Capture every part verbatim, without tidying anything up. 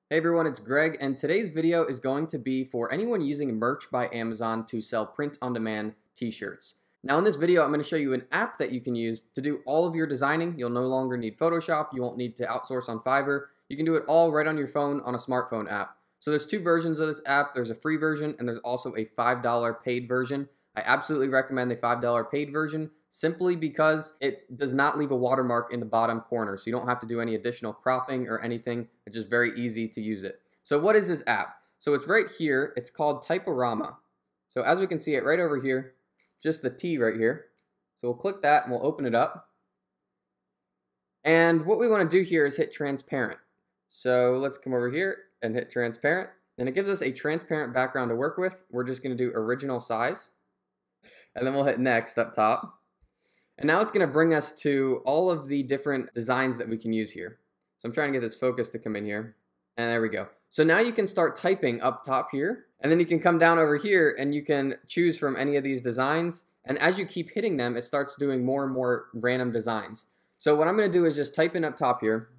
Hey everyone, it's Greg, and today's video is going to be for anyone using Merch by Amazon to sell print-on-demand t-shirts. Now in this video, I'm going to show you an app that you can use to do all of your designing. You'll no longer need Photoshop, you won't need to outsource on Fiverr. You can do it all right on your phone on a smartphone app. So there's two versions of this app. There's a free version and there's also a five dollar paid version. I absolutely recommend the five dollar paid version simply because it does not leave a watermark in the bottom corner, so you don't have to do any additional cropping or anything. It's just very easy to use it. So what is this app? So it's right here. It's called Typorama. So as we can see it right over here, just the T right here. So we'll click that and we'll open it up. And what we want to do here is hit transparent. So let's come over here and hit transparent. And it gives us a transparent background to work with. We're just going to do original size. And then we'll hit next up top. And now it's going to bring us to all of the different designs that we can use here. So I'm trying to get this focus to come in here. And there we go. So now you can start typing up top here. And then you can come down over here and you can choose from any of these designs. And as you keep hitting them, it starts doing more and more random designs. So what I'm going to do is just type in up top here.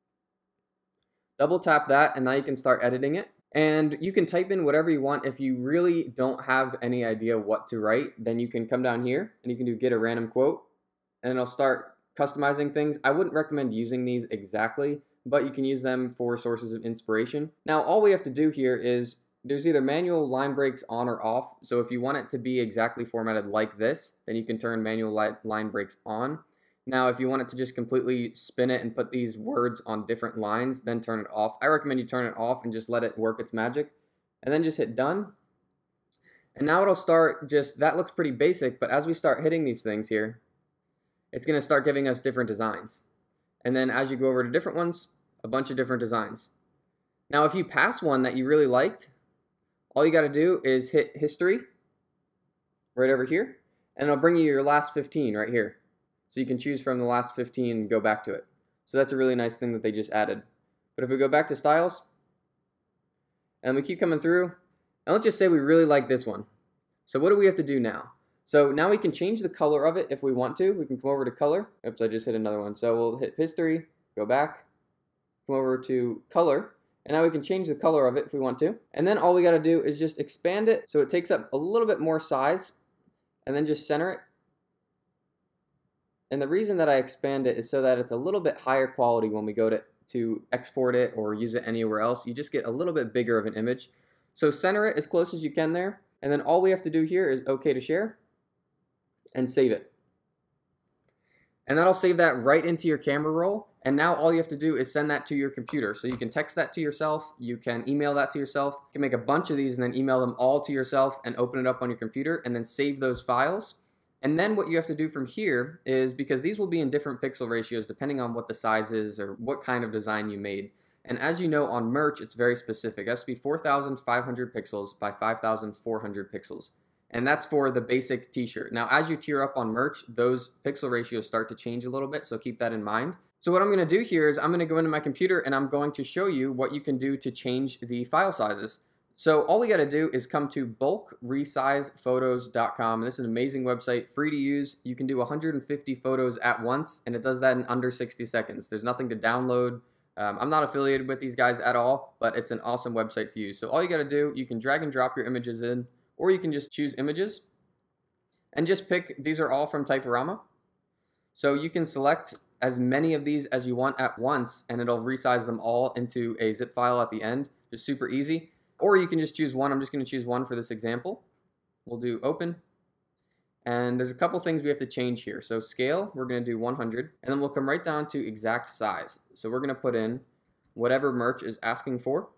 Double tap that and now you can start editing it. And you can type in whatever you want. If you really don't have any idea what to write, then you can come down here and you can do get a random quote. And it'll start customizing things. I wouldn't recommend using these exactly, but you can use them for sources of inspiration. Now, all we have to do here is there's either manual line breaks on or off. So if you want it to be exactly formatted like this, then you can turn manual line breaks on. Now, if you want it to just completely spin it and put these words on different lines, then turn it off. I recommend you turn it off and just let it work its magic. And then just hit done. And now it'll start just, that looks pretty basic, but as we start hitting these things here, it's going to start giving us different designs. And then as you go over to different ones, a bunch of different designs. Now if you pass one that you really liked, all you got to do is hit history right over here, and it'll bring you your last fifteen right here. So you can choose from the last fifteen and go back to it. So that's a really nice thing that they just added. But if we go back to styles, and we keep coming through, and let's just say we really like this one. So what do we have to do now? So now we can change the color of it if we want to. We can come over to color. Oops, I just hit another one. So we'll hit history, go back, come over to color, and now we can change the color of it if we want to. And then all we got to do is just expand it so it takes up a little bit more size, and then just center it. And the reason that I expand it is so that it's a little bit higher quality when we go to, to export it or use it anywhere else. You just get a little bit bigger of an image. So center it as close as you can there. And then all we have to do here is OK to share and save it. And that'll save that right into your camera roll. And now all you have to do is send that to your computer. So you can text that to yourself. You can email that to yourself. You can make a bunch of these and then email them all to yourself and open it up on your computer and then save those files. And then what you have to do from here is, because these will be in different pixel ratios depending on what the size is or what kind of design you made. And as you know, on merch, it's very specific. It has to be four thousand five hundred pixels by five thousand four hundred pixels. And that's for the basic t-shirt. Now, as you tier up on merch, those pixel ratios start to change a little bit, so keep that in mind. So what I'm going to do here is I'm going to go into my computer and I'm going to show you what you can do to change the file sizes. So all we got to do is come to bulk resize photos dot com. This is an amazing website, free to use. You can do one hundred fifty photos at once, and it does that in under sixty seconds. There's nothing to download. Um, I'm not affiliated with these guys at all, but it's an awesome website to use. So all you got to do, you can drag and drop your images in, or you can just choose images and just pick, these are all from Typorama. So you can select as many of these as you want at once and it'll resize them all into a zip file at the end. Just super easy. Or you can just choose one. I'm just going to choose one for this example. We'll do open. And there's a couple things we have to change here. So scale, we're going to do one hundred. And then we'll come right down to exact size. So we're going to put in whatever merch is asking for.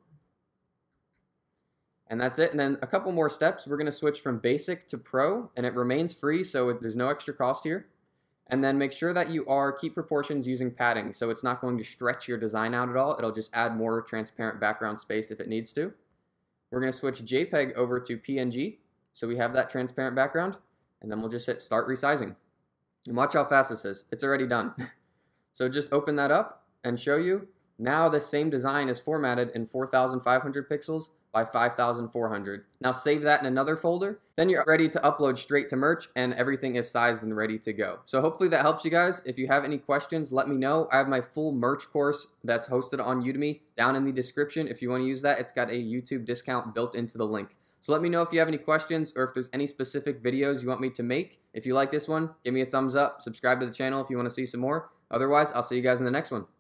And that's it. And then a couple more steps. We're going to switch from basic to pro, and it remains free, so there's no extra cost here. And then make sure that you are keep proportions using padding, so it's not going to stretch your design out at all. It'll just add more transparent background space if it needs to. We're going to switch JPEG over to P N G, so we have that transparent background. And then we'll just hit start resizing. And watch how fast this is. It's already done. So just open that up and show you. Now the same design is formatted in four thousand five hundred pixels by five thousand four hundred. Now save that in another folder, then you're ready to upload straight to merch and everything is sized and ready to go. So hopefully that helps you guys. If you have any questions, let me know. I have my full merch course that's hosted on Udemy down in the description. If you want to use that, it's got a YouTube discount built into the link. So let me know if you have any questions or if there's any specific videos you want me to make. If you like this one, give me a thumbs up, subscribe to the channel if you want to see some more. Otherwise, I'll see you guys in the next one.